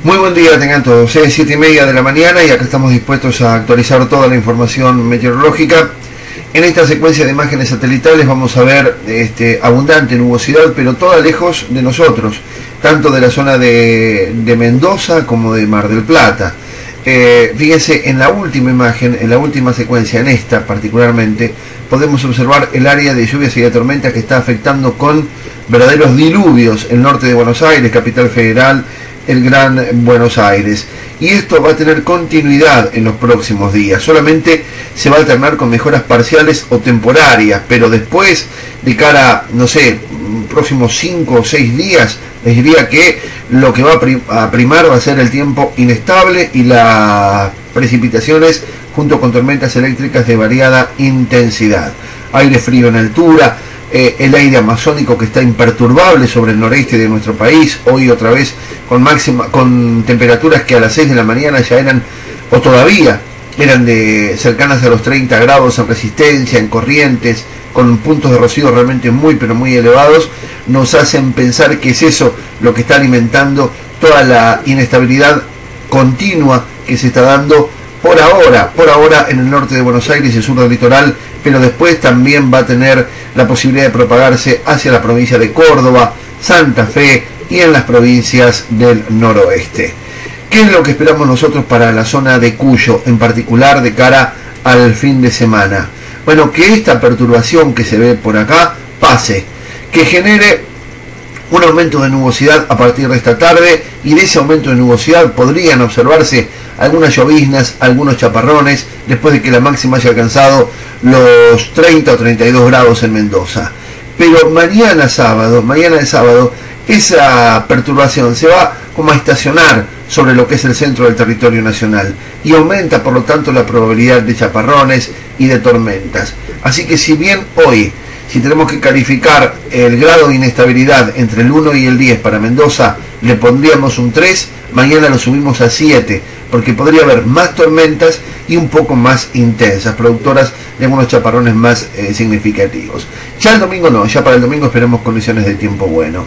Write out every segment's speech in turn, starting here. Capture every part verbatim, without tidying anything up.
Muy buen día tengan todos, es siete y media de la mañana y acá estamos dispuestos a actualizar toda la información meteorológica. En esta secuencia de imágenes satelitales vamos a ver este, abundante nubosidad, pero toda lejos de nosotros, tanto de la zona de, de Mendoza como de Mar del Plata. Eh, fíjense, en la última imagen, en la última secuencia, en esta particularmente, podemos observar el área de lluvias y de tormentas que está afectando con verdaderos diluvios el norte de Buenos Aires, capital federal, el Gran Buenos Aires, y esto va a tener continuidad en los próximos días. Solamente se va a alternar con mejoras parciales o temporarias, pero después, de cara, no sé, próximos cinco o seis días, les diría que lo que va a primar va a ser el tiempo inestable y las precipitaciones junto con tormentas eléctricas de variada intensidad. Aire frío en altura, Eh, el aire amazónico que está imperturbable sobre el noreste de nuestro país, hoy otra vez con máxima, con temperaturas que a las seis de la mañana ya eran, o todavía eran de cercanas a los treinta grados en Resistencia, en Corrientes, con puntos de rocío realmente muy pero muy elevados, nos hacen pensar que es eso lo que está alimentando toda la inestabilidad continua que se está dando por ahora, por ahora en el norte de Buenos Aires y el sur del litoral, pero después también va a tener la posibilidad de propagarse hacia la provincia de Córdoba, Santa Fe y en las provincias del noroeste. ¿Qué es lo que esperamos nosotros para la zona de Cuyo, en particular de cara al fin de semana? Bueno, que esta perturbación que se ve por acá pase, que genere un aumento de nubosidad a partir de esta tarde, y de ese aumento de nubosidad podrían observarse algunas lloviznas, algunos chaparrones, después de que la máxima haya alcanzado los treinta o treinta y dos grados en Mendoza. Pero mañana sábado, mañana de sábado, esa perturbación se va como a estacionar sobre lo que es el centro del territorio nacional y aumenta por lo tanto la probabilidad de chaparrones y de tormentas. Así que si bien hoy, si tenemos que calificar el grado de inestabilidad entre el uno y el diez para Mendoza, le pondríamos un tres, mañana lo subimos a siete, porque podría haber más tormentas y un poco más intensas, productoras de algunos chaparrones más eh, significativos. Ya el domingo no, ya para el domingo esperemos condiciones de tiempo bueno.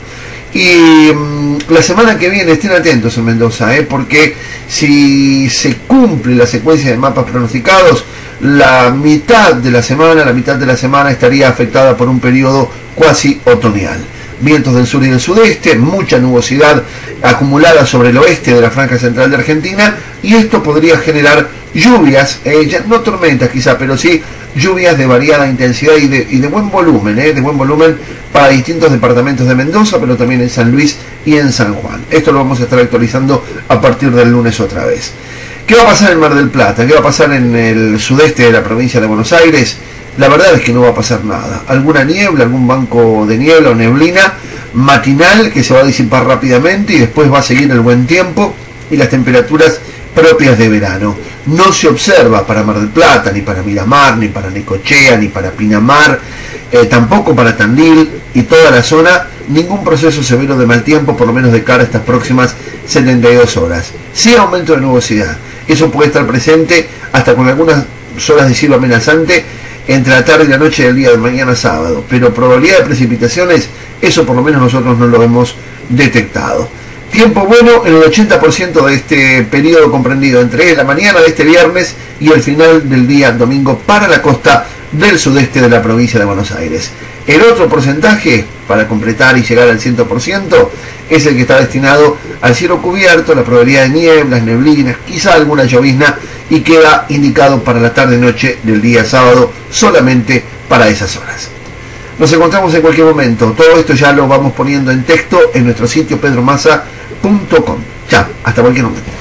Y mmm, la semana que viene estén atentos en Mendoza, eh, porque si se cumple la secuencia de mapas pronosticados, la mitad de la semana, la mitad de la semana estaría afectada por un periodo cuasi otoñal. Vientos del sur y del sudeste, mucha nubosidad acumulada sobre el oeste de la franja central de Argentina, y esto podría generar lluvias, eh, ya, no tormentas quizá, pero sí lluvias de variada intensidad y de, y de buen volumen, eh, de buen volumen para distintos departamentos de Mendoza, pero también en San Luis y en San Juan. Esto lo vamos a estar actualizando a partir del lunes otra vez. ¿Qué va a pasar en Mar del Plata? ¿Qué va a pasar en el sudeste de la provincia de Buenos Aires? La verdad es que no va a pasar nada. Alguna niebla, algún banco de niebla o neblina matinal que se va a disipar rápidamente y después va a seguir el buen tiempo y las temperaturas propias de verano. No se observa para Mar del Plata, ni para Miramar, ni para Necochea, ni para Pinamar, eh, tampoco para Tandil y toda la zona, ningún proceso severo de mal tiempo, por lo menos de cara a estas próximas setenta y dos horas. Sí aumento de nubosidad. Eso puede estar presente hasta con algunas horas de cielo amenazante entre la tarde y la noche del día de mañana sábado, pero probabilidad de precipitaciones, eso por lo menos nosotros no lo hemos detectado. Tiempo bueno en el ochenta por ciento de este periodo comprendido entre la mañana de este viernes y el final del día domingo para la costa del sudeste de la provincia de Buenos Aires. El otro porcentaje, para completar y llegar al cien por ciento, es el que está destinado al cielo cubierto, la probabilidad de nieblas, neblinas, quizá alguna llovizna, y queda indicado para la tarde-noche del día sábado solamente para esas horas. Nos encontramos en cualquier momento. Todo esto ya lo vamos poniendo en texto en nuestro sitio pedro massa punto com. Ya, hasta cualquier momento.